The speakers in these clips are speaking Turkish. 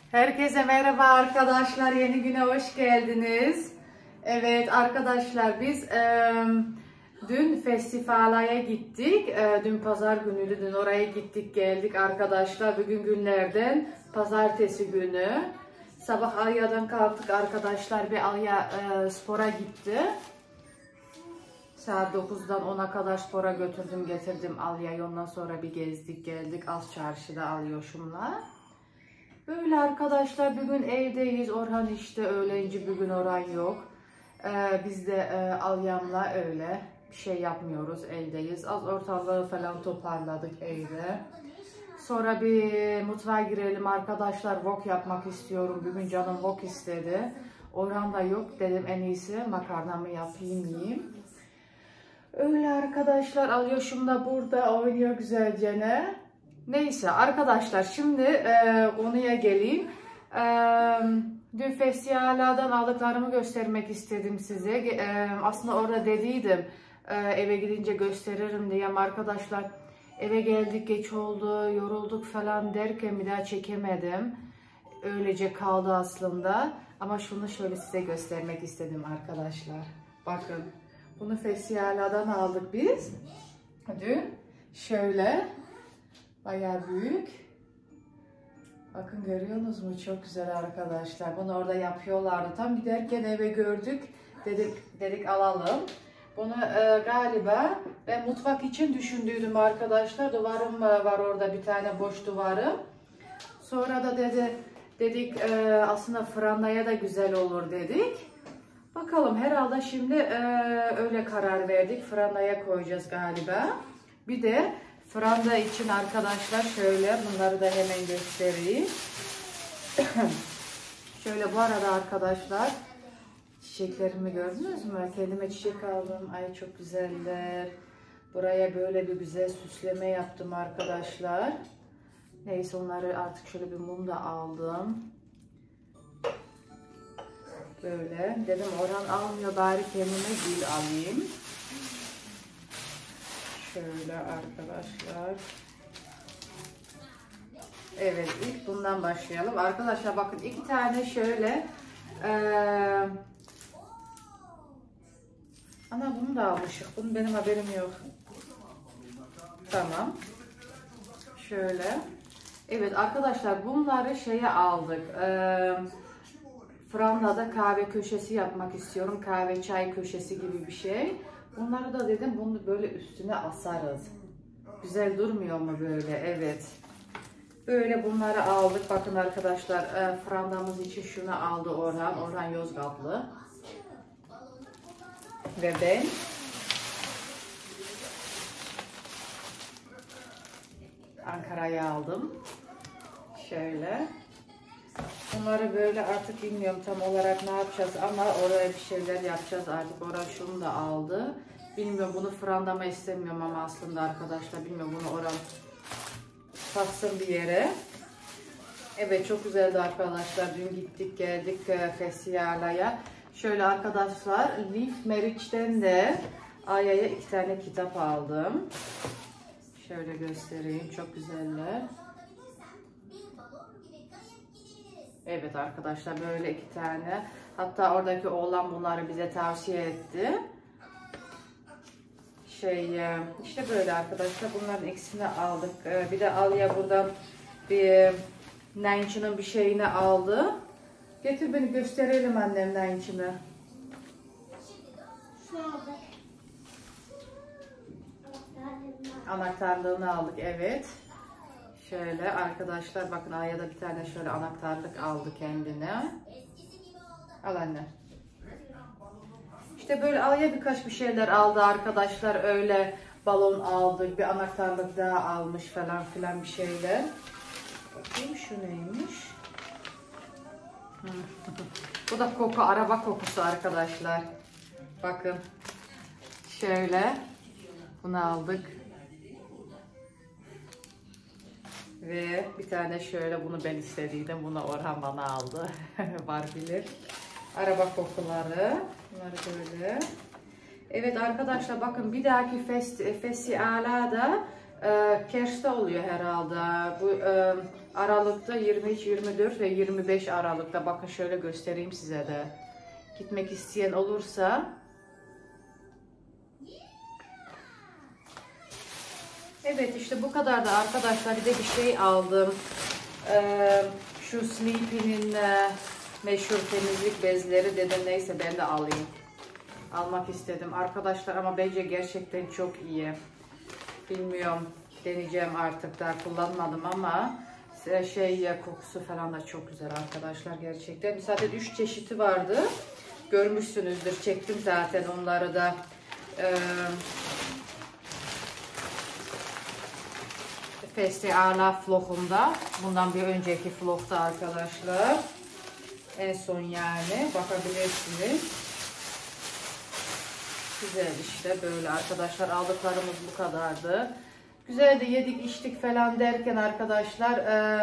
Herkese merhaba arkadaşlar, yeni güne hoş geldiniz. Evet arkadaşlar, biz dün festivale gittik. Dün pazar günüydü, dün oraya gittik geldik arkadaşlar. Bugün günlerden pazartesi günü. Sabah Alya'dan kalktık arkadaşlar, bir Alya spora gitti. Saat 9'dan 10'a kadar spora götürdüm getirdim Alya'yı. Ondan sonra bir gezdik geldik az çarşıda alıyorşumla. Böyle arkadaşlar, bugün evdeyiz. Orhan işte öğlenci, bugün Orhan yok. Biz de Alya'mla öyle bir şey yapmıyoruz, evdeyiz. Az ortalığı falan toparladık evde. Sonra bir mutfağa girelim arkadaşlar. Wok yapmak istiyorum. Bugün canım wok istedi. Orhan da yok, dedim en iyisi makarnamı yapayım yiyeyim. Öyle arkadaşlar, Alyoşum da burada oynuyor güzelce ne. Neyse arkadaşlar, şimdi konuya geleyim. Dün festivalden aldıklarımı göstermek istedim size. Aslında orada dediydim eve gidince gösteririm diye, ama arkadaşlar eve geldik geç oldu, yorulduk falan derken bir daha çekemedim. Öylece kaldı aslında. Ama şunu şöyle size göstermek istedim arkadaşlar. Bakın, bunu festivalden aldık biz dün. Şöyle. Bayağı büyük. Bakın, görüyorsunuz mu? Çok güzel arkadaşlar. Bunu orada yapıyorlardı. Tam giderken eve gördük. Dedik alalım. Bunu galiba ben mutfak için düşündüydüm arkadaşlar. Duvarım var orada, bir tane boş duvarım. Sonra da dedik aslında fırınlaya da güzel olur dedik. Bakalım, herhalde şimdi öyle karar verdik. Fırınlaya koyacağız galiba. Bir de fırında için arkadaşlar şöyle, bunları da hemen göstereyim. Şöyle, bu arada arkadaşlar çiçeklerimi gördünüz mü? Kendime çiçek aldım. Ay çok güzeller. Buraya böyle bir güzel süsleme yaptım arkadaşlar. Neyse, onları artık şöyle bir mum da aldım. Böyle dedim, Orhan almıyor, bari kendime gül alayım. Şöyle arkadaşlar. Evet, ilk bundan başlayalım. Arkadaşlar bakın, iki tane şöyle ana, bunu da almışık. Bunun benim haberim yok. Tamam. Şöyle. Evet arkadaşlar, bunları şeye aldık. Fırında da kahve köşesi yapmak istiyorum. Kahve çay köşesi gibi bir şey. Bunları da dedim, bunu böyle üstüne asarız. Güzel durmuyor mu böyle? Evet. Böyle bunları aldık. Bakın arkadaşlar, fırındamız için şunu aldı Orhan. Orhan Yozgatlı. Ve ben. Ankara'ya aldım. Şöyle. Bunları böyle artık bilmiyorum tam olarak ne yapacağız, ama oraya bir şeyler yapacağız artık. Oraya şunu da aldı. Bilmiyorum, bunu fırındama istemiyorum ama aslında arkadaşlar, bilmiyorum, bunu oraya taksın bir yere. Evet, çok güzeldi arkadaşlar. Dün gittik geldik festivale. Şöyle arkadaşlar, Leaf Meriç'ten de Aya'ya 2 tane kitap aldım. Şöyle göstereyim, çok güzeller. Evet arkadaşlar, böyle 2 tane. Hatta oradaki oğlan bunları bize tavsiye etti. İşte böyle arkadaşlar, bunların ikisini aldık. Bir de Alya buradan bir Nine'çının bir şeyini aldı. Getir beni gösterelim annem Nine'çını. Anahtarlığını aldık, evet. Şöyle arkadaşlar bakın, Aya da bir tane şöyle anahtarlık aldı kendine. Al anne. İşte böyle Aya birkaç bir şeyler aldı arkadaşlar. Öyle balon aldık, bir anahtarlık daha almış falan filan bir şeyler. Bakayım şu neymiş. Bu da koku, araba kokusu arkadaşlar. Bakın. Şöyle. Bunu aldık. Ve bir tane şöyle, bunu ben istediydim. Bunu Orhan bana aldı. Var bilir. Araba kokuları. Bunları böyle. Evet arkadaşlar bakın, bir dahaki festivalada Keşte oluyor herhalde. Bu Aralık'ta 23, 24 ve 25 Aralık'ta. Bakın şöyle göstereyim size de. Gitmek isteyen olursa. Evet işte bu kadar da arkadaşlar. Bir de bir şey aldım. Şu Sleepy'nin meşhur temizlik bezleri dedim, neyse ben de alayım. Almak istedim arkadaşlar ama bence gerçekten çok iyi. Bilmiyorum, deneyeceğim artık, daha kullanmadım ama kokusu falan da çok güzel arkadaşlar gerçekten. Zaten 3 çeşidi vardı. Görmüşsünüzdür, çektim zaten onları da. Festivala vlogumda. Bundan bir önceki vlogda arkadaşlar. En son yani bakabilirsiniz. Güzel işte böyle arkadaşlar, aldıklarımız bu kadardı. Güzel de yedik içtik falan derken arkadaşlar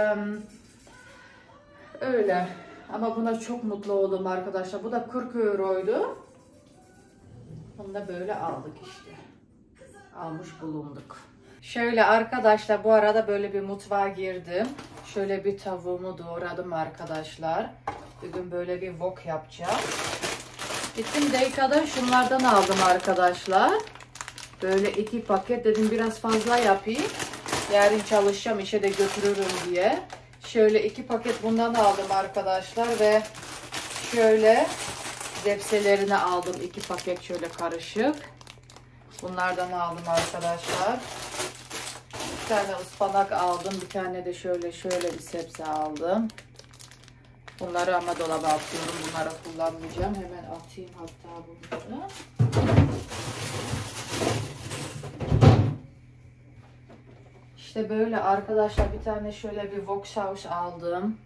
öyle. Ama buna çok mutlu oldum arkadaşlar. Bu da 40 euroydu. Bunu da böyle aldık işte. Almış bulunduk. Şöyle arkadaşlar, bu arada böyle bir mutfağa girdim. Şöyle bir tavuğumu doğradım arkadaşlar. Bugün böyle bir wok yapacağım. Gittim Deika'dan şunlardan aldım arkadaşlar. Böyle 2 paket, dedim biraz fazla yapayım. Yarın çalışacağım, işe de götürürüm diye. Şöyle 2 paket bundan aldım arkadaşlar ve şöyle zepselerini aldım. 2 paket şöyle karışık. Bunlardan aldım arkadaşlar. Bir tane ıspanak aldım. Bir tane de şöyle bir sebze aldım. Bunları ama dolaba atıyorum. Bunları kullanmayacağım. Hemen atayım hatta bunları. İşte böyle arkadaşlar, bir tane şöyle bir wok sauce aldım.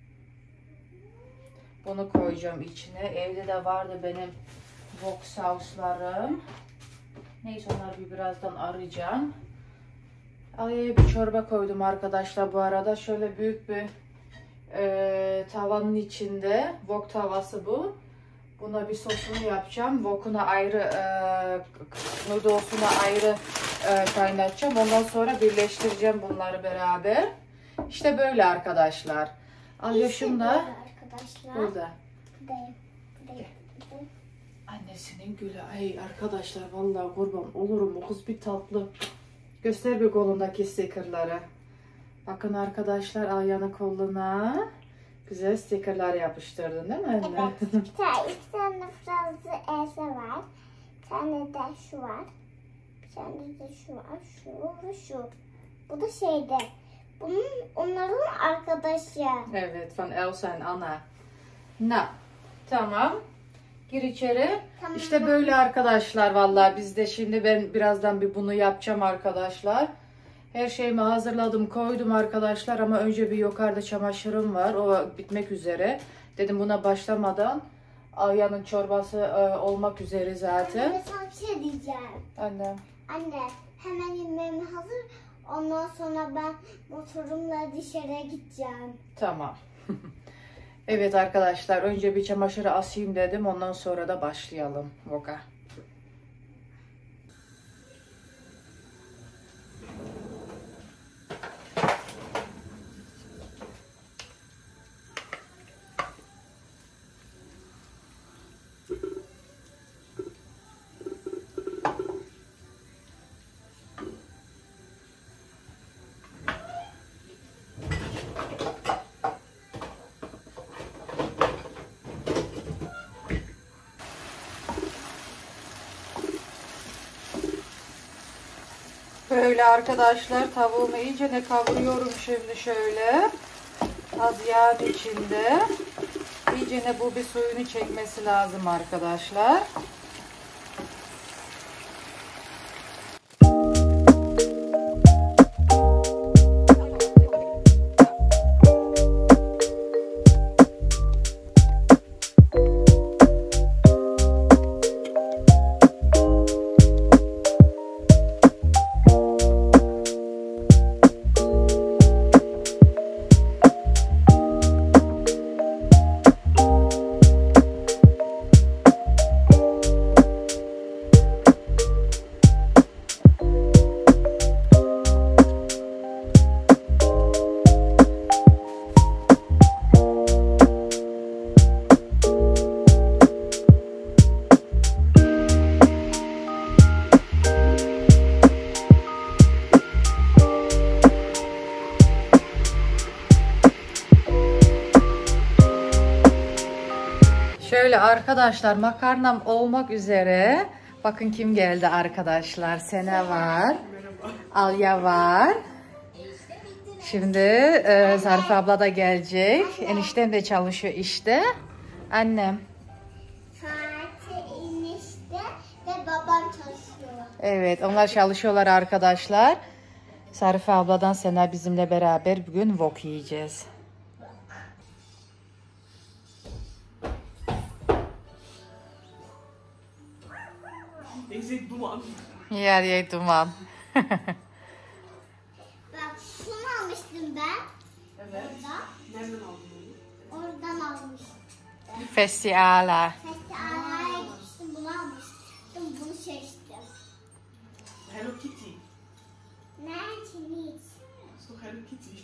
Bunu koyacağım içine. Evde de vardı benim wok sauce'larım. Neyse onları birazdan arayacağım. Alya'ya bir çorba koydum arkadaşlar bu arada. Şöyle büyük bir tavanın içinde. Wok tavası bu. Buna bir sosunu yapacağım. Wok'una ayrı, noodles'una ayrı kaynatacağım. Ondan sonra birleştireceğim bunları beraber. İşte böyle arkadaşlar. Alyoş'um da burada. Annesinin gülü. Ay arkadaşlar, vallahi kurban olurum, o kız bir tatlı. Göster bir kolundaki stickerları. Bakın arkadaşlar, Alya'nın koluna güzel stickerlar yapıştırdın değil mi anne? Evet. İki tane Fransız Elsa var. Bir tane de şu var. Bir tane de şu var. Şu ve şu. Bu da şeyde. Onların arkadaşı. Evet, van Elsa and Anna. Tamam. Gir içeri. Tamam. İşte böyle arkadaşlar, vallahi biz de şimdi ben birazdan bir bunu yapacağım arkadaşlar. Her şeyimi hazırladım, koydum arkadaşlar ama önce bir yukarıda çamaşırım var. O bitmek üzere. Dedim buna başlamadan, Alya'nın çorbası olmak üzere zaten. Anne, sana bir şey diyeceğim. Anne. Anne, hemen yemeğim hazır. Ondan sonra ben motorumla dışarıya gideceğim. Tamam. Evet arkadaşlar, önce bir çamaşırı asayım dedim. Ondan sonra da başlayalım vloga. Böyle arkadaşlar, tavuğumu iyice de kavuruyorum şimdi şöyle. Az yağın içinde. İyice de bu bir suyunu çekmesi lazım arkadaşlar. böyle arkadaşlar makarnam olmak üzere. Bakın kim geldi arkadaşlar. Sena var. Alya var. Şimdi Zarife abla da gelecek. Eniştem de çalışıyor işte. Annem. Fatih enişte ve babam çalışıyor. Evet, onlar çalışıyorlar arkadaşlar. Zarife abladan Sena bizimle beraber bugün wok yiyeceğiz. Yer yer duman. Bak şunu almıştım ben. Evet. Nereden aldın bunu? Oradan almıştım. Festivale. Festivale gitmiştim, bunu almıştım. Bunu seçtim. Hello Kitty. Nerede hiç? Ist doch Hello Kitty.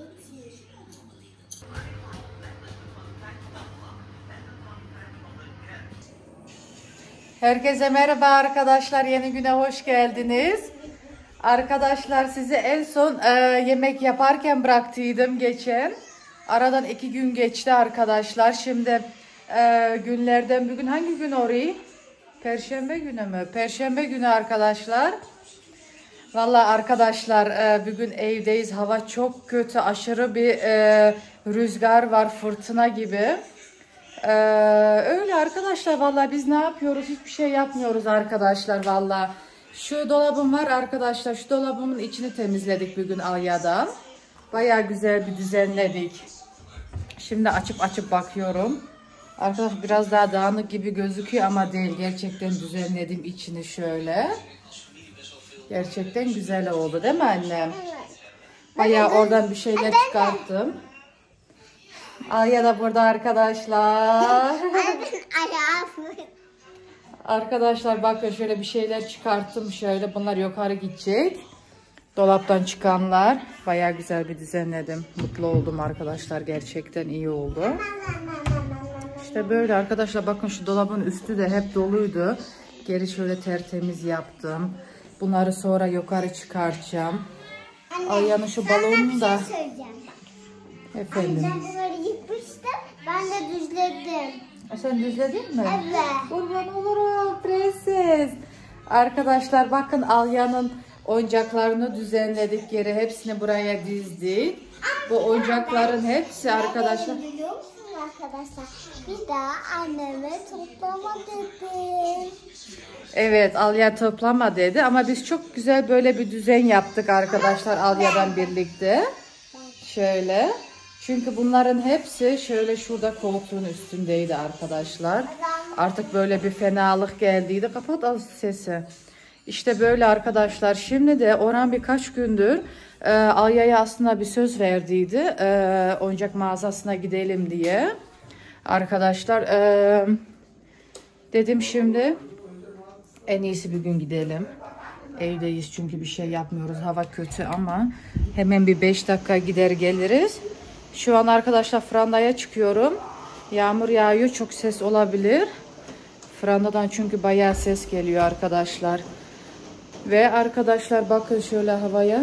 Herkese merhaba arkadaşlar. Yeni güne hoş geldiniz. Arkadaşlar sizi en son yemek yaparken bıraktıydım geçen. Aradan 2 gün geçti arkadaşlar. Şimdi günlerden bugün hangi gün orayı? Perşembe günü mü? Perşembe günü arkadaşlar. Vallahi arkadaşlar bugün evdeyiz. Hava çok kötü. Aşırı bir rüzgar var. Fırtına gibi. Öyle arkadaşlar vallahi biz ne yapıyoruz? Hiçbir şey yapmıyoruz arkadaşlar vallahi. Şu dolabım var arkadaşlar. Şu dolabımın içini temizledik bugün Alya'dan. Bayağı güzel bir düzenledik. Şimdi açıp bakıyorum. Arkadaşlar biraz daha dağınık gibi gözüküyor ama değil. Gerçekten düzenledim içini şöyle. Gerçekten güzel oldu değil mi annem? Bayağı oradan bir şeyler çıkarttım. Alya da burada arkadaşlar. Arkadaşlar bakın şöyle bir şeyler çıkarttım şöyle. Bunlar yukarı gidecek. Dolaptan çıkanlar. Bayağı güzel bir düzenledim. Mutlu oldum arkadaşlar. Gerçekten iyi oldu. İşte böyle arkadaşlar bakın şu dolabın üstü de hep doluydu. Geri şöyle tertemiz yaptım. Bunları sonra yukarı çıkartacağım. Alya'nın şu balonunu da. Efendim. Ben bunları yıkmıştım. Ben de düzledim. Sen düzledin mi? Evet. Kurban olurum prenses. Arkadaşlar bakın Alya'nın oyuncaklarını düzenledik geri. Hepsini buraya dizdik. Bu oyuncakların hepsi arkadaşlar. Biliyor musunuz arkadaşlar? Bir daha anneme toplama dedim. Evet Alya toplama dedi ama biz çok güzel böyle bir düzen yaptık arkadaşlar Alya'dan birlikte. Şöyle. Çünkü bunların hepsi şöyle şurada koltuğun üstündeydi arkadaşlar. Artık böyle bir fenalık geldiydi. Kapat az sesi. İşte böyle arkadaşlar. Şimdi de Orhan birkaç gündür Alya'ya aslında bir söz verdiydi. Oyuncak mağazasına gidelim diye. Arkadaşlar dedim şimdi en iyisi bir gün gidelim. Evdeyiz çünkü bir şey yapmıyoruz. Hava kötü ama hemen bir 5 dakika gider geliriz. Şu an arkadaşlar frandaya çıkıyorum. Yağmur yağıyor. Çok ses olabilir. Frandadan çünkü bayağı ses geliyor arkadaşlar. Ve arkadaşlar bakın şöyle havaya.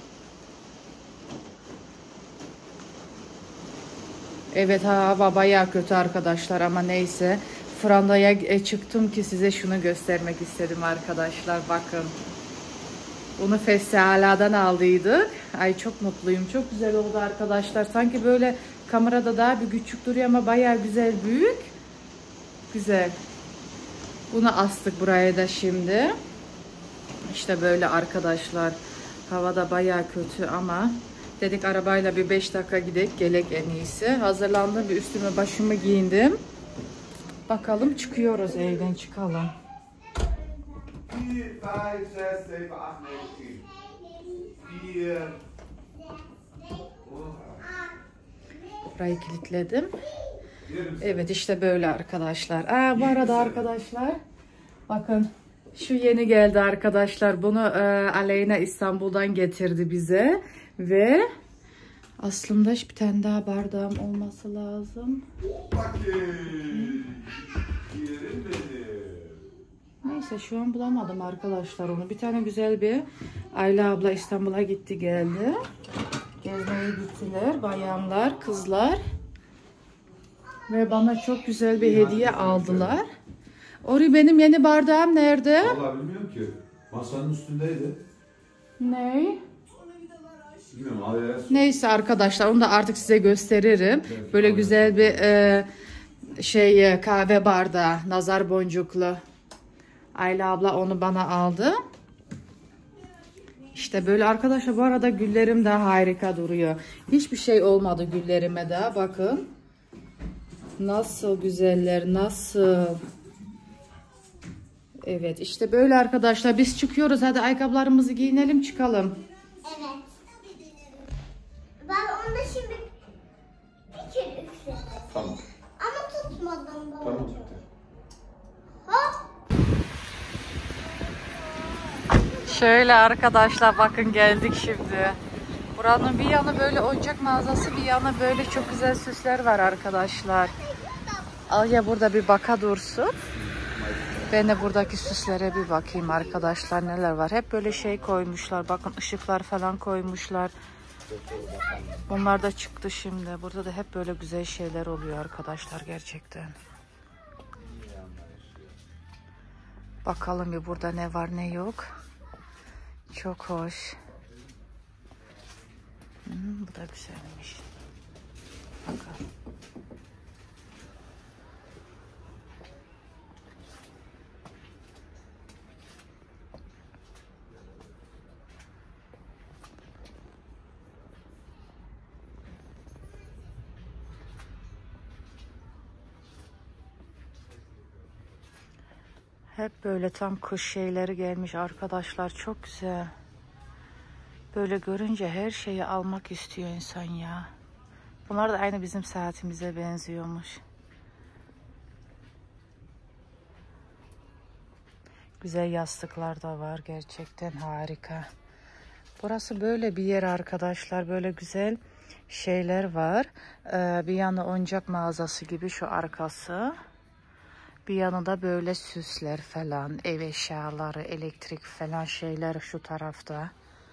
Evet hava bayağı kötü arkadaşlar ama neyse. Frandaya çıktım ki size şunu göstermek istedim arkadaşlar. Bakın. Bunu Festivale'den aldıydık. Ay çok mutluyum. Çok güzel oldu arkadaşlar. Sanki böyle kamerada daha bir küçük duruyor ama bayağı güzel büyük. Güzel. Bunu astık buraya da şimdi. İşte böyle arkadaşlar. Hava da bayağı kötü ama dedik arabayla bir 5 dakika gidek gelek en iyisi. Hazırlandım bir üstümü başımı giyindim. Bakalım çıkıyoruz evden çıkalım. 4, 5, 6, 7, 8, 9, 10. 4. Burayı kilitledim. Evet işte böyle arkadaşlar. Bu arada arkadaşlar bakın şu yeni geldi arkadaşlar. Bunu Aleyna İstanbul'dan getirdi bize. Ve aslında bir tane daha bardağım olması lazım. Neyse şu an bulamadım arkadaşlar onu. Bir tane güzel bir Ayla abla İstanbul'a gitti geldi. Gezmeye gittiler bayanlar, kızlar. Ve bana çok güzel bir hediye aldılar. Ori, benim yeni bardağım nerede? Vallahi bilmiyorum ki. Masanın üstündeydi. Ne? Bilmiyorum. Al. Neyse arkadaşlar, onu da artık size gösteririm. Böyle güzel bir kahve bardağı, nazar boncuklu. Ayla abla onu bana aldı. İşte böyle arkadaşlar, bu arada güllerim de harika duruyor. Hiçbir şey olmadı güllerime de. Bakın. Nasıl güzeller, nasıl. Evet, işte böyle arkadaşlar, biz çıkıyoruz. Hadi ayakkabılarımızı giyinelim, çıkalım. Evet. Ben onda şimdi bir kere üfledim. Tamam. Ama tutmadım babacığım. Tamam. Hop. Şöyle arkadaşlar, bakın geldik şimdi. Buranın bir yanı böyle oyuncak mağazası, bir yanı böyle çok güzel süsler var arkadaşlar. Alya burada bir baka dursun. Ben de buradaki süslere bir bakayım arkadaşlar, neler var. Hep böyle şey koymuşlar. Bakın, ışıklar falan koymuşlar. Bunlar da çıktı şimdi. Burada da hep böyle güzel şeyler oluyor arkadaşlar gerçekten. Bakalım bir burada ne var ne yok. Çok hoş. Bu da güzelmiş. Bakalım. Hep böyle tam kış şeyleri gelmiş arkadaşlar. Çok güzel. Böyle görünce her şeyi almak istiyor insan ya. Bunlar da aynı bizim saatimize benziyormuş. Güzel yastıklar da var. Gerçekten harika. Burası böyle bir yer arkadaşlar. Böyle güzel şeyler var. Bir yanı oyuncak mağazası gibi şu arkası. Bir yanında böyle süsler falan, ev eşyaları, elektrik falan şeyler şu tarafta.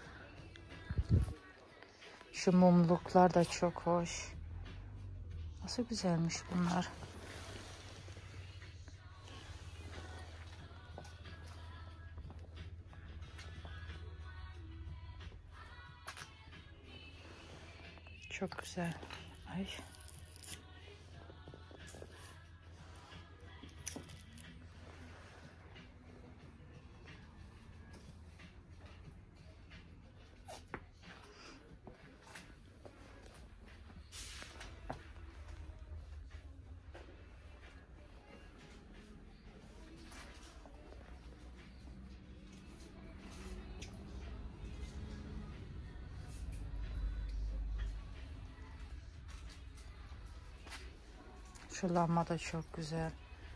Şu mumluklar da çok hoş. Nasıl güzelmiş bunlar. Çok güzel. Ay. Şu lamba da çok güzel.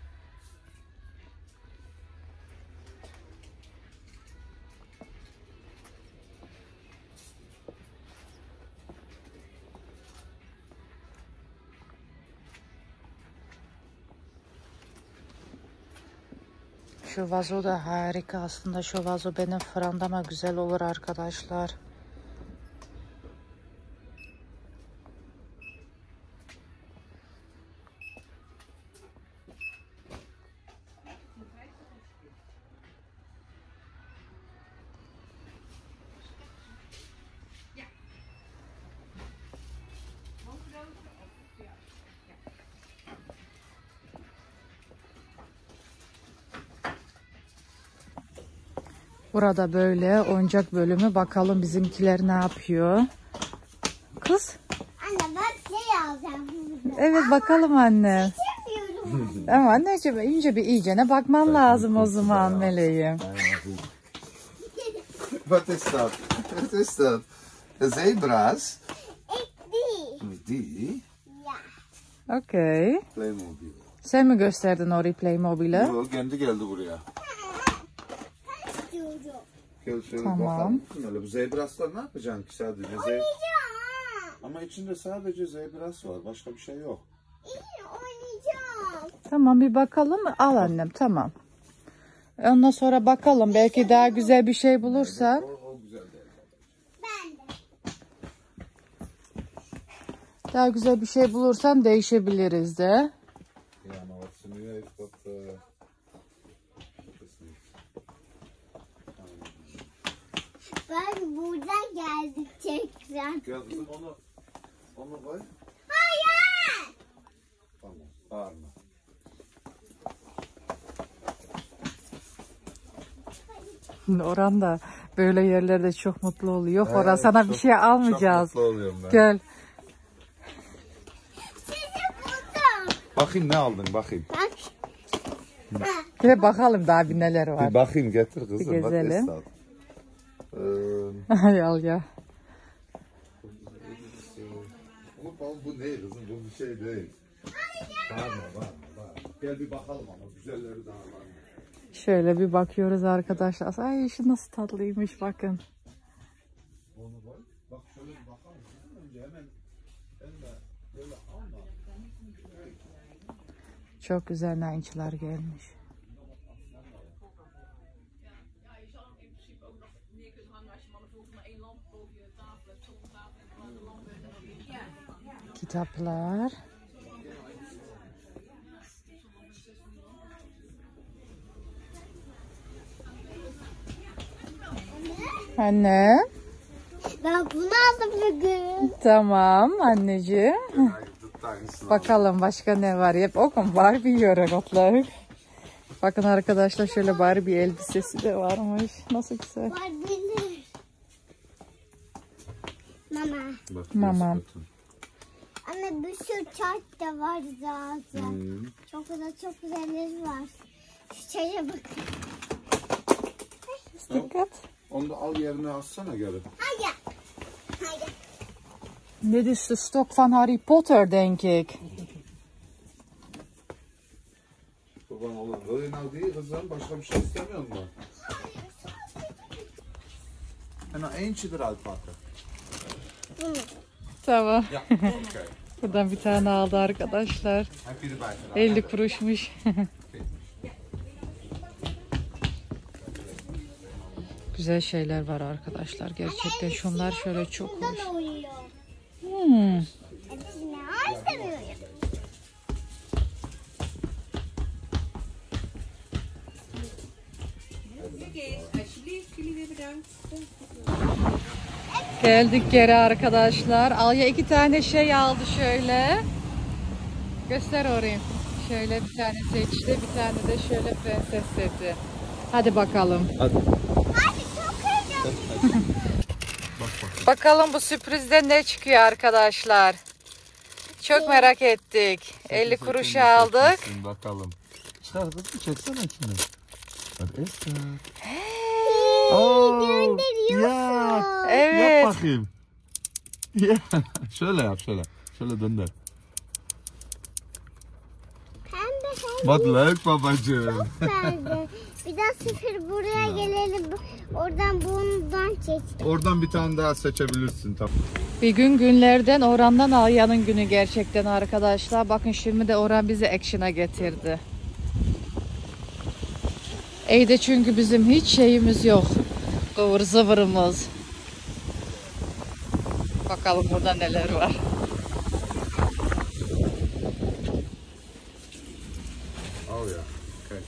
Şu vazo da harika aslında. Şu vazo benim fırındama güzel olur arkadaşlar. Burada böyle oyuncak bölümü. Bakalım bizimkiler ne yapıyor. Kız. Anne ben şey alacağım. Evet bakalım anne. Yapıyorum. Ama anneciğim önce bir iyicene bakman lazım o zaman meleğim. Wat is dat? Wat is dat? Zebra's? Die? Ya. Okey. Playmobil. Sen mi gösterdin orayı Playmobil'e? Yok, kendi geldi buraya. Diyorum. Gel şöyle Tamam. bakalım. Öyle bu zebraslar ne yapacaksın ki sadece? Oynayacağım. Ama içinde sadece zebras var. Başka bir şey yok. İyi oynayacağım. Tamam bir bakalım. Al annem tamam. Ondan sonra bakalım. Belki daha güzel bir şey bulursa. O güzel değil. Ben de. Daha güzel bir şey bulursan değişebiliriz de. Ja, maar wat ze nu heeft, dat is niet. Ben buradan geldik tekrar. Gel kızım onu koy. Hayır. Tamam, bağırma. Orhan da böyle yerlerde çok mutlu oluyor. Yok Orhan sana bir şey almayacağız. Çok mutlu oluyorum ben. Gel. Sizi buldum. Bakayım ne aldın bakayım. Bak. Gel bakalım daha bir neler var. Bir bakayım getir kızım. Bir gezelim. Bak Hay al ya. bu ne kızım? Bu bir şey değil. Bağırma. Gel bir bakalım ama güzelleri daha var. Şöyle bir bakıyoruz arkadaşlar. Ay şu nasıl tatlıymış bakın. Onu koy. Bak şöyle bir bakalım. Önce hemen böyle alma. Çok güzel nainçiler gelmiş. Kitaplar. Anne. Ben bunu aldım bugün. Tamam anneciğim. Bakalım başka ne var? Hep okun Barbie yorumlar. Bakın arkadaşlar şöyle Barbie elbisesi de varmış. Nasıl güzel. Var bilir. Mama. Mama. Anne bir sürü çark da var zaten. Çok güzelleri var. Şu çaya bakın. Dikkat. Onu da al yerine alsana geri. Hayır. Dit is de stok van Harry Potter, denk ik. Kurban olayım. Böyle al değil kızım. Başka bir şey istemiyor musun? En eentje eruit pakken. Tamam. Ja, oké. Buradan bir tane aldı arkadaşlar. Heb je erbij gedaan? 50 kuruşmuş. Güzel şeyler var arkadaşlar. Gerçekten şunlar şöyle çok hoş. Burada da uyuyor. Hepsini istemiyorum. Geldik geri arkadaşlar. Alya 2 tane şey aldı şöyle. Göster orayı. Şöyle bir tane seçti. Bir tane de şöyle prenses seti. Hadi bakalım. Hadi. Hadi çok heyecanlı. Bakalım bu sürprizde ne çıkıyor arkadaşlar. Çok merak ettik. 50 kuruşa aldık. Bakalım. Çıkar kızım çeksene içini. Hadi Esther. Gönderiyorsun. Evet. Yap bakayım. Ya. Şöyle yap şöyle. Şöyle döndür. Pembe Bak leuk babacığım. pembe. Bir daha sıfır buraya gelelim. Oradan bundan çek. Oradan bir tane daha seçebilirsin tamam. Bir gün günlerden Orhan'dan Alya'nın günü gerçekten arkadaşlar. Bakın şimdi de Orhan bizi Action'a getirdi. Evde çünkü bizim hiç şeyimiz yok. Kıvır zıvırımız. Bakalım burada neler var. Oh ya. Okay.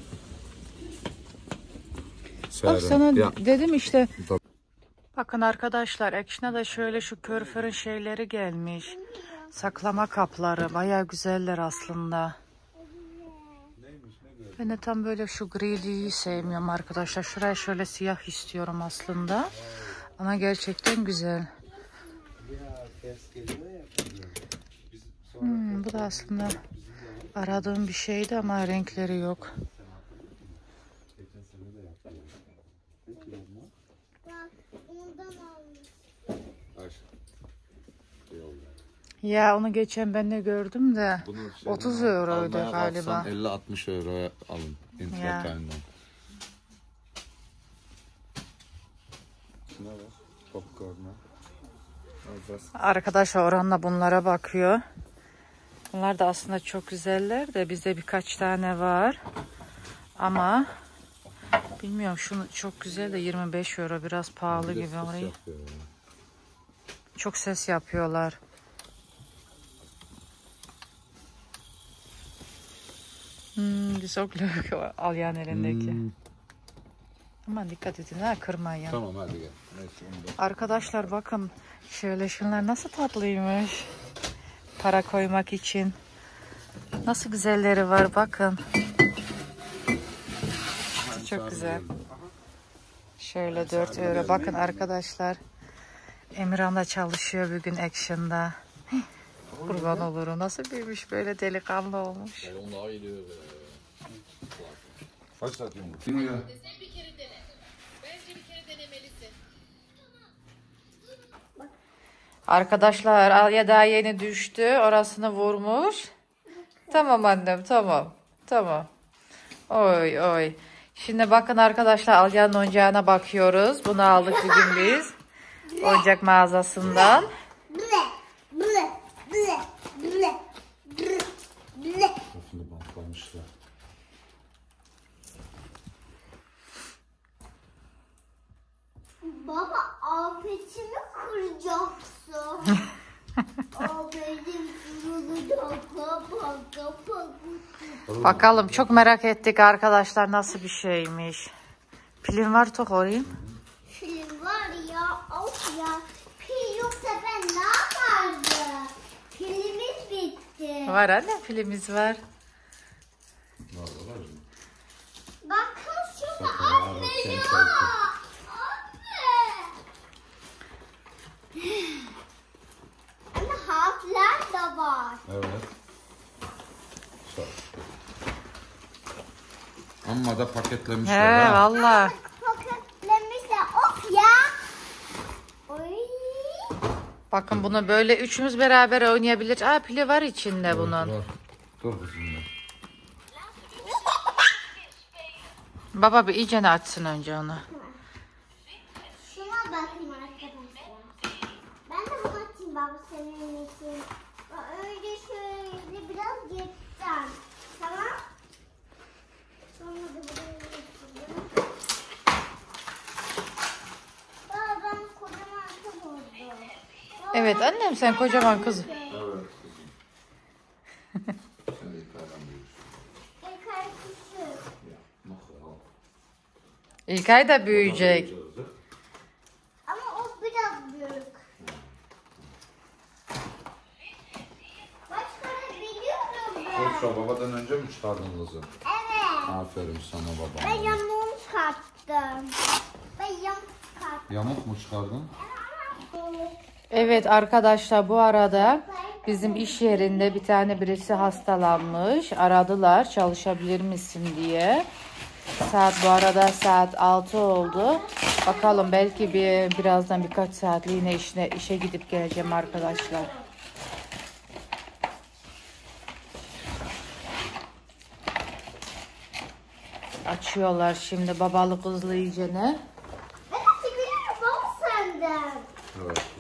Bak sana Ya. dedim işte. Tabii. Bakın arkadaşlar Action'a da şöyle şu körförün şeyleri gelmiş. Saklama kapları. Bayağı güzeller aslında. Ben de tam böyle şu griliyi sevmiyorum arkadaşlar. Şuraya şöyle siyah istiyorum aslında. Ama gerçekten güzel. Bu da aslında aradığım bir şeydi ama renkleri yok. Bak ondan almış. Ya onu geçen ben de gördüm de 30 euroydu galiba. 50-60 euroya alın. İnternetten. Şuna bak. Popcorn'a. Arkadaşlar Orhan'la bunlara bakıyor. Bunlar da aslında çok güzeller de bizde birkaç tane var. Ama bilmiyorum şunu çok güzel de 25 euro biraz pahalı gibi orayı. Çok ses yapıyorlar. Is ook leuk, Alyan elindeki. Aman dikkat edin ha, kırmayın. Tamam hadi gel. Neyse, onu da. Arkadaşlar bakın şöyle şunlar nasıl tatlıymış. Para koymak için. Nasıl güzelleri var bakın. Çok güzel. Şöyle 4 euro. Bakın arkadaşlar. Emirhan da çalışıyor bugün Action'da. Kurban olurum. Nasıl büyümüş böyle delikanlı olmuş. Kaç saat yumurta? Kim ya? Sen bir kere dene. Bence bir kere denemelisin. Arkadaşlar Alya daha yeni düştü. Orasını vurmuş. Tamam annem tamam. Tamam. Oy oy. Şimdi bakın arkadaşlar Alya'nın oyuncağına bakıyoruz. Bunu aldık bugün biz. Oyuncak mağazasından. Kafını bantlamışlar. Baba afetimi kıracaksın. Afetim kırılacak. Bakalım çok merak ettik arkadaşlar nasıl bir şeymiş. Pilin var tok orayım. Film var ya, of ya. Pil yoksa ben ne yapardım? Pilimiz bitti. Var anne pilimiz var. Bakın şuna Sakın anne sen ya. kalkın. Anne. Anne harfler de var. Evet. Sağ ol. Amma da paketlemişler He ha. valla. Paketlemişler, of ya. Oy. Bakın bunu böyle üçümüz beraber oynayabilir. Aa pili var içinde bunun. Var. Dur kızım ya. Baba bir iyicene açsın önce onu. Şuna bakayım arkadaşlar. Ben de bunu açayım baba senin için. Önce şöyle biraz geçeceğim. Tamam. Sonra da buraya geçeceğim. Baba ben kocaman kız oldum. Evet annem sen kocaman kız. Evet kızım. Sen de yukarıdan büyürsün. Ekar küçük. Ya, nasıl al? İlkay da büyüyecek. Ama o biraz büyük. Başka biliyorum ben. Yoksa babadan önce mi çıkardın kızı? Evet. Aferin sana Ben babam. yamuğumu çıkarttım. Ben yamuk çıkarttım. Yamuk mu çıkardın? Evet arkadaşlar bu arada bizim iş yerinde bir tane birisi hastalanmış. Aradılar çalışabilir misin diye. Bu arada saat 6 oldu. Bakalım belki birazdan birkaç saatliğine işe gidip geleceğim arkadaşlar. Açıyorlar şimdi babalı kızlı iyicene. Ben de biliyorum baba senden. Evet kızım.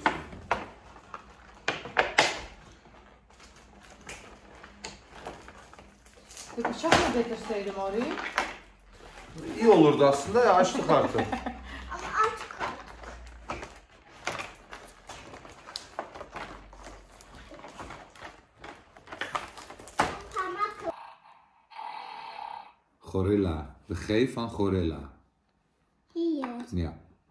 Bir bıçak mı getirseydim orayı? İyi olurdu aslında ya, açtık artık. Ama aç kal. Parmak Gorilla. De G van gorilla. hier. Ja.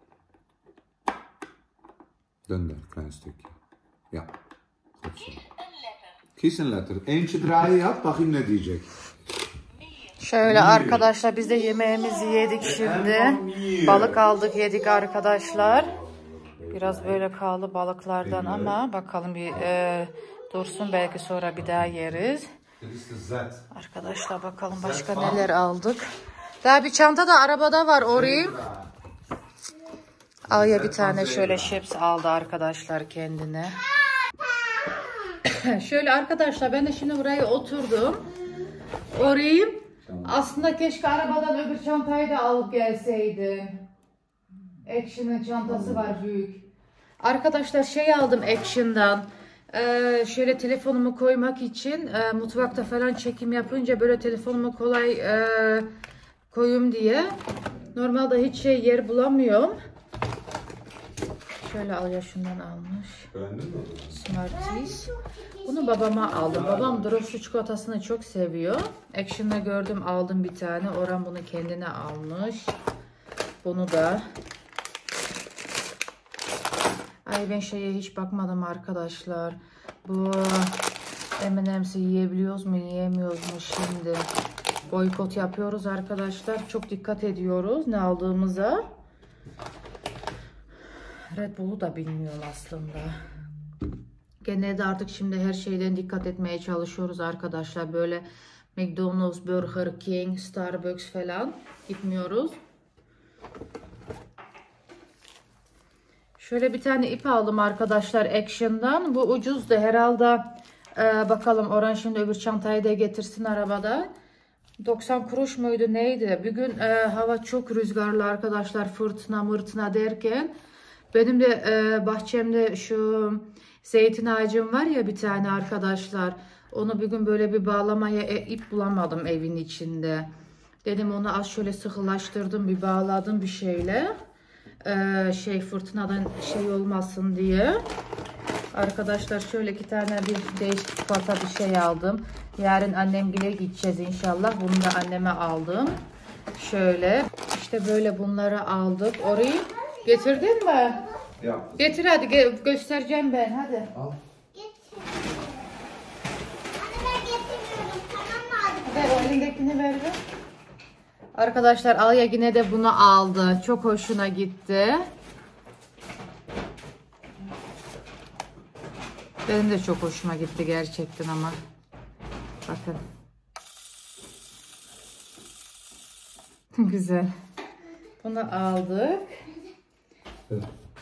Dönder, klein stukje. Ja. Goed zo. Kies een letter. Eentje draaien, yap. Bakayım ne diyecek. Şöyle arkadaşlar biz de yemeğimizi yedik şimdi. Balık aldık yedik arkadaşlar. Biraz böyle kaldı balıklardan ama bakalım bir dursun belki sonra bir daha yeriz. Dit is de Z. Arkadaşlar bakalım başka neler aldık. Daha bir çanta da arabada var orayı. Alya bir tane şöyle şeps aldı arkadaşlar kendine. Şöyle arkadaşlar ben de şimdi buraya oturdum. Orayı aslında keşke arabadan öbür çantayı da alıp gelseydim. Action'ın çantası var büyük. Arkadaşlar şey aldım Action'dan. Şöyle telefonumu koymak için mutfakta falan çekim yapınca böyle telefonumu kolay koyayım diye. Normalde hiç yer bulamıyorum. Şöyle Alya şundan almış. Beğendin mi? Smarties. Bunu babama aldım. Babam Drops çikolatasını çok seviyor. Action'da gördüm, aldım bir tane. Orhan bunu kendine almış. Bunu da. Ay ben şeye hiç bakmadım arkadaşlar. Bu M&Ms'i yiyebiliyoruz mu, yiyemiyoruz mu şimdi? Boykot yapıyoruz arkadaşlar. Çok dikkat ediyoruz ne aldığımıza. Red Bull'u da bilmiyorum aslında. Genelde artık şimdi her şeyden dikkat etmeye çalışıyoruz arkadaşlar. Böyle McDonald's, Burger King, Starbucks falan gitmiyoruz. Şöyle bir tane ip aldım arkadaşlar Action'dan. Bu ucuzdu herhalde. Bakalım Orhan şimdi öbür çantayı da getirsin arabada. 90 kuruş muydu neydi? Bugün hava çok rüzgarlı arkadaşlar, fırtına mırtına derken. Benim de bahçemde şu zeytin ağacım var ya bir tane arkadaşlar. Onu bugün böyle bir bağlamaya ip bulamadım evin içinde. Dedim onu az şöyle sıkılaştırdım, bir bağladım bir şeyle. Fırtınadan şey olmasın diye. Arkadaşlar şöyle 2 tane bir değişik çikolata bir şey aldım. Yarın annemgile gideceğiz inşallah. Bunu da anneme aldım. Şöyle işte böyle bunları aldık. Orayı getirdin mi? Ya. Getir hadi göstereceğim ben hadi. Al. Getir. Anne ben getirmiyorum. Tamam mı? Ver o elindekini ver. Arkadaşlar Alya yine de bunu aldı. Çok hoşuna gitti. Benim de çok hoşuma gitti gerçekten ama. Bakın. Güzel. Bunu aldık. Evet.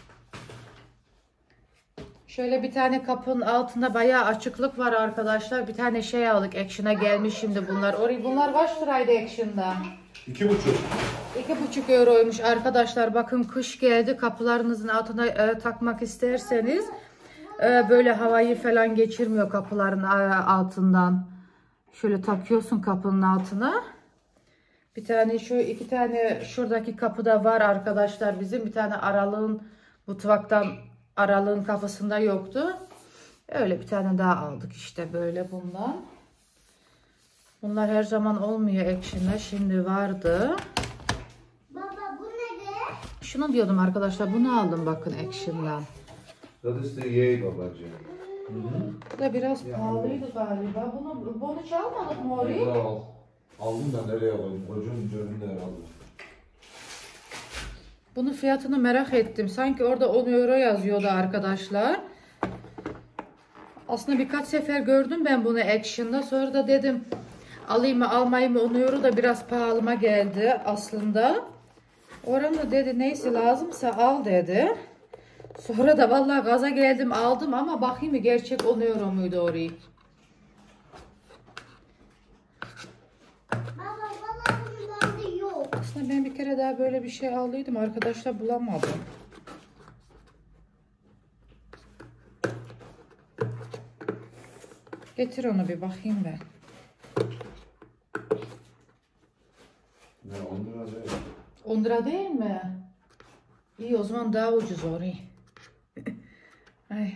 Şöyle bir tane kapının altında bayağı açıklık var arkadaşlar. Bir tane şey aldık. Action'a gelmiş şimdi bunlar. Bunlar kaç liraydı Action'da? 2,5. 2,5 euroymuş arkadaşlar. Bakın kış geldi. Kapılarınızın altına takmak isterseniz böyle havayı falan geçirmiyor kapıların altından. Şöyle takıyorsun kapının altına. Bir tane şu 2 tane şuradaki kapıda var arkadaşlar. Bizim bir tane aralığın mutfaktan aralığın kafasında yoktu. Öyle bir tane daha aldık işte böyle bundan. Bunlar her zaman olmuyor Action'da. Şimdi vardı. Baba bu ne? Şunu diyordum arkadaşlar. Bunu aldım bakın Action'dan. Das ist der Yay babacığım. Bu da biraz pahalıydı galiba. Bunu çalmadık mı orayı? Aldım da nereye koydum? Kocuğun cebinde herhalde. Bunun fiyatını merak ettim. Sanki orada 10 euro yazıyordu arkadaşlar. Aslında birkaç sefer gördüm ben bunu Action'da. Sonra da dedim alayım mı almayayım mı, 10 euro da biraz pahalıma geldi aslında. Orhan da dedi neyse lazımsa al dedi. Sonra da vallahi gaza geldim aldım ama bakayım mı gerçek 10 euro muydu orayı? Baba bunun bende yok. Aslında ben bir kere daha böyle bir şey aldıydım arkadaşlar, bulamadım. Getir onu bir bakayım ben. Ne 10 lira değil. 10 lira değil mi? İyi o zaman daha ucuz orayı. Ay.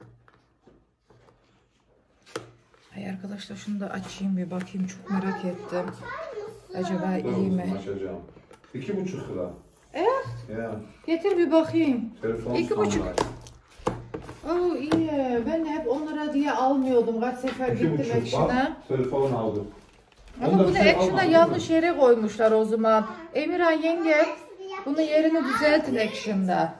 Ay arkadaşlar şunu da açayım bir bakayım, çok merak ettim. Acaba iyi mi? Açacağım. 2,5 lira. Evet. Ya. Getir bir bakayım. Telefon 2,5. standart. Oh iyi. Ben de hep 10 lira diye almıyordum. Kaç sefer gittim 2,5 Action'a. bak. Telefon aldım. Ama Onda bunu bir şey Action'a almadım, yanlış yere koymuşlar o zaman. Emirhan yenge bunun yerini düzeltin Action'da.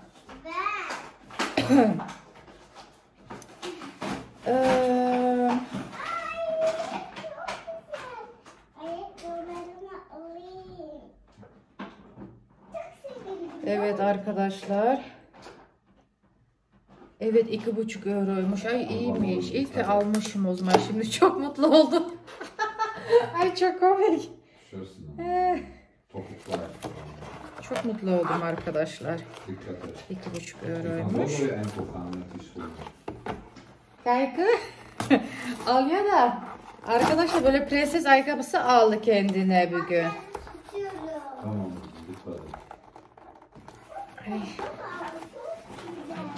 Ayakkabılarımı alayım. Çok sevindim. Evet arkadaşlar. Evet 2,5 euroymuş. Ay iyiymiş. İyi ki almışım o zaman. Şimdi çok mutlu oldum. Ay çok komik. Şurasın. Eh, Topuklar. Çok mutlu oldum arkadaşlar. Dikkat et. 2,5 Kan euroymuş. buraya en kokanlık iş buldu. Kaykı. Alya da. Arkadaşlar böyle prenses ayakkabısı aldı kendine bugün. Tutuyorum. Tamam. Dikkat et. Ay.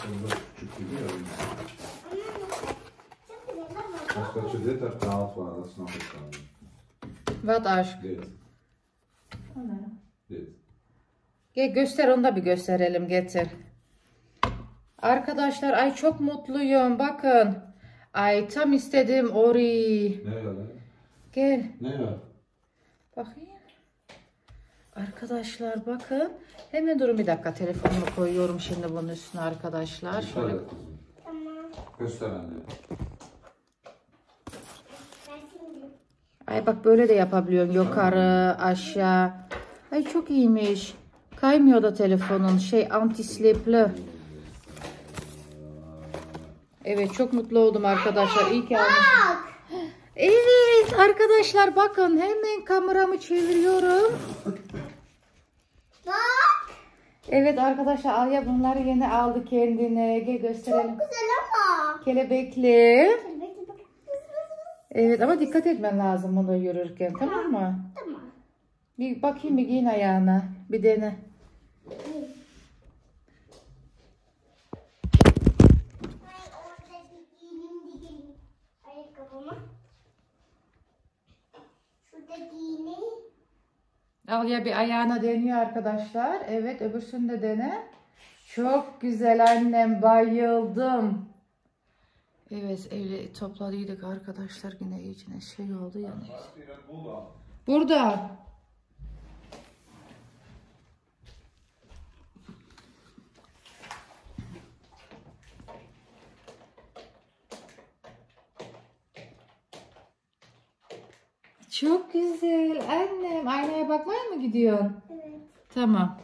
Burada küçük gibi ya. Çok güzel ama. Başka bir şey değil. Hatta alt var. Arasına koyalım. Wat aşk. Değil. Değil. Gel göster, onu da bir gösterelim, getir. Arkadaşlar ay çok mutluyum, bakın. Ay tam istediğim ori. Ne var? Gel Ne var? bakayım. Arkadaşlar bakın. Hemen durun bir dakika, telefonumu koyuyorum şimdi bunun üstüne arkadaşlar. Şöyle. Şöyle kızım. Tamam. Göster anne. Ben şimdi. Ay bak böyle de yapabiliyorsun, yukarı aşağı. Ay çok iyiymiş. Kaymıyor da telefonun, şey anti-slip'li. Evet çok mutlu oldum arkadaşlar. İyi ki almışım. Evet arkadaşlar bakın, hemen kameramı çeviriyorum. Bak. Evet arkadaşlar, Alya bunları yeni aldı kendine. Gel gösterelim. Güzel ama. Kelebekli. Bekle bak. Evet ama dikkat etmen lazım bunu yürürken, tamam mı? Tamam. Bir bakayım, bir giyin ayağına. Bir dene. Ben orada bir giyineyim. Ayakkabımı. Şurada giyineyim. Alya bir ayağına deniyor arkadaşlar. Evet öbürsünü de dene. Çok güzel annem, bayıldım. Evet evde topladıydık arkadaşlar, yine iyicine şey oldu ya. Burada. Çok güzel annem. Aynaya bakmaya mı gidiyorsun? Evet. Tamam.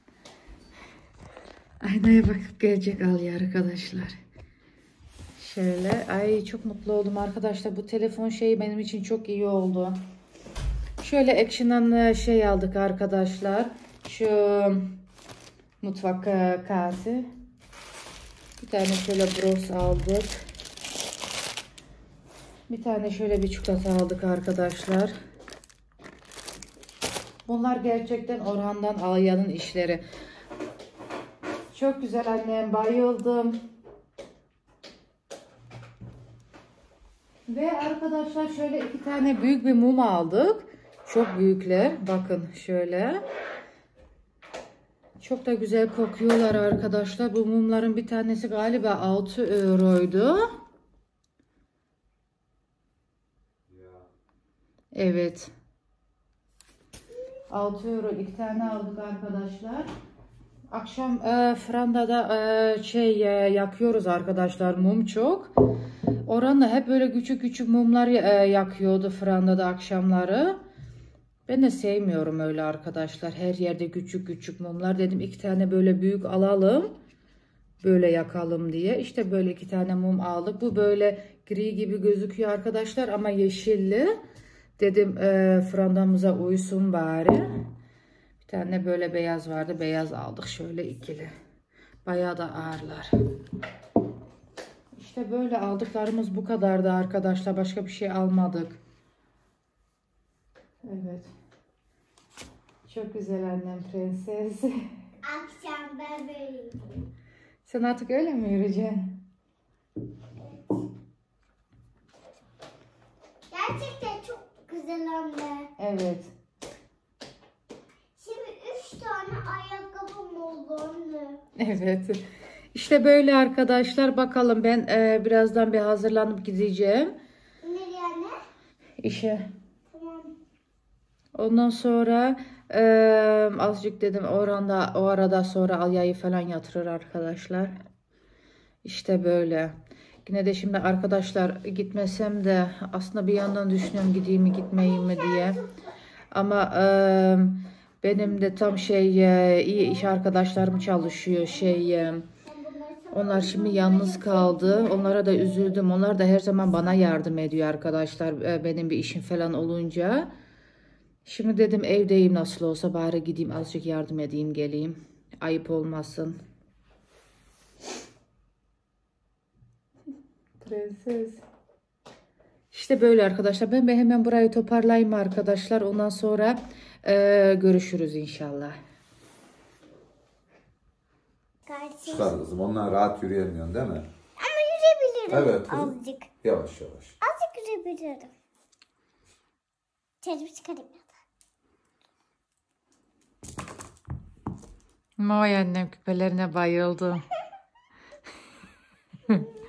Aynaya bakıp gelecek Alya arkadaşlar. Şöyle. Ay çok mutlu oldum arkadaşlar. Bu telefon şeyi benim için çok iyi oldu. Şöyle Action'dan şey aldık arkadaşlar. Şu mutfak kağıdı. Bir tane şöyle bros aldık. Bir tane şöyle bir çikolata aldık arkadaşlar. Bunlar gerçekten Orhan'dan Alya'nın işleri. Çok güzel annem, bayıldım. Ve arkadaşlar şöyle 2 tane büyük bir mum aldık. Çok büyükler. Bakın şöyle. Çok da güzel kokuyorlar arkadaşlar. Bu mumların bir tanesi galiba 6 euroydu. Evet. 6 euro 2 tane aldık arkadaşlar. Akşam Franda'da yakıyoruz arkadaşlar, mum çok. Orhan'da hep böyle küçük küçük mumlar yakıyordu Franda'da akşamları. Ben de sevmiyorum öyle arkadaşlar. Her yerde küçük küçük mumlar. Dedim 2 tane böyle büyük alalım. Böyle yakalım diye. İşte böyle 2 tane mum aldık. Bu böyle gri gibi gözüküyor arkadaşlar ama yeşilli. Dedim Franda'mıza uysun bari. Bir tane böyle beyaz vardı. Beyaz aldık. Şöyle ikili. Bayağı da ağırlar. İşte böyle aldıklarımız bu kadardı arkadaşlar. Başka bir şey almadık. Evet. Çok güzel annem, prenses. Akşam ben böyleyim. Sen artık öyle mi yürüyeceksin? Gerçekten çok güzel anne. Evet. Şimdi 3 tane ayakkabım oldu anne. Evet. İşte böyle arkadaşlar. Bakalım ben birazdan bir hazırlanıp gideceğim. Nereye anne? İşe. Tamam. Ondan sonra azıcık dedim Orhan da o arada sonra Alya'yı falan yatırır arkadaşlar. İşte böyle. Yine de şimdi arkadaşlar gitmesem de aslında bir yandan düşünüyorum gideyim mi gitmeyeyim mi diye. Ama benim de tam iyi iş arkadaşlarım çalışıyor onlar şimdi yalnız kaldı. Onlara da üzüldüm. Onlar da her zaman bana yardım ediyor arkadaşlar. Benim bir işim falan olunca. Şimdi dedim evdeyim nasıl olsa bari gideyim azıcık yardım edeyim geleyim. Ayıp olmasın. Prenses. İşte böyle arkadaşlar. Ben hemen burayı toparlayayım arkadaşlar. Ondan sonra görüşürüz inşallah. Kardeşim. Çıkar kızım. Ondan rahat yürüyemiyorsun değil mi? Ama yürüyebilirim Evet kızım. azıcık. Yavaş yavaş. Azıcık yürüyebilirim. Çocuk çıkarayım ya da. Vay annem küpelerine bayıldı.